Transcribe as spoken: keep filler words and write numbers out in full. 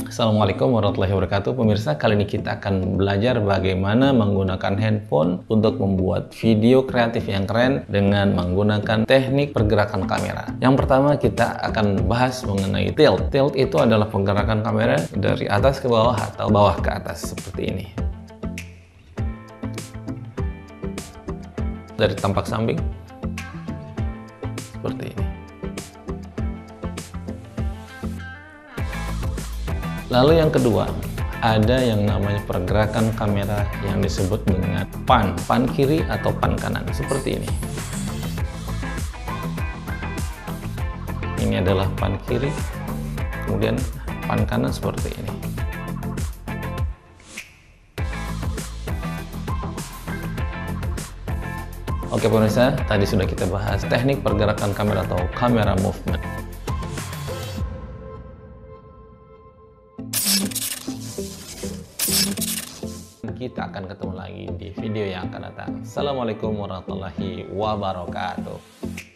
Assalamualaikum warahmatullahi wabarakatuh. Pemirsa, kali ini kita akan belajar bagaimana menggunakan handphone untuk membuat video kreatif yang keren dengan menggunakan teknik pergerakan kamera. Yang pertama kita akan bahas mengenai tilt. Tilt itu adalah pergerakan kamera dari atas ke bawah atau bawah ke atas seperti ini. Dari tampak samping seperti ini. Lalu yang kedua, ada yang namanya pergerakan kamera yang disebut dengan pan, pan kiri atau pan kanan, seperti ini. Ini adalah pan kiri, kemudian pan kanan seperti ini. Oke pemirsa, tadi sudah kita bahas teknik pergerakan kamera atau camera movement. Kita akan ketemu lagi di video yang akan datang. Assalamualaikum warahmatullahi wabarakatuh.